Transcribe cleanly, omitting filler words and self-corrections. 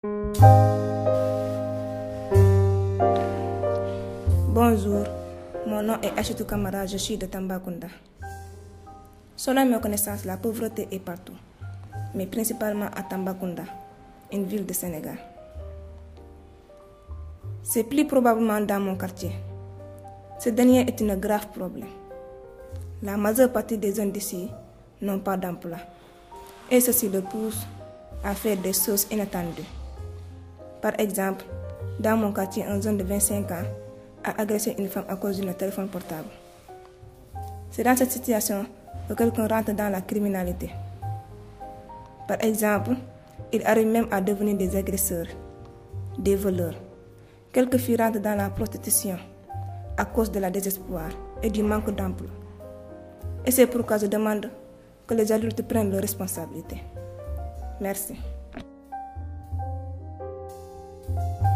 Bonjour, mon nom est Achitou Kamara, je suis de Tambacounda. Selon mes connaissances, la pauvreté est partout, mais principalement à Tambacounda, une ville du Sénégal. C'est plus probablement dans mon quartier. Ce dernier est un grave problème. La majeure partie des jeunes d'ici n'ont pas d'emploi, et ceci le pousse à faire des choses inattendues. Par exemple, dans mon quartier, un jeune de 25 ans a agressé une femme à cause d'un téléphone portable. C'est dans cette situation que quelqu'un rentre dans la criminalité. Par exemple, il arrive même à devenir des agresseurs, des voleurs. Quelques filles rentrent dans la prostitution à cause de la désespoir et du manque d'emploi. Et c'est pourquoi je demande que les adultes prennent leurs responsabilités. Merci.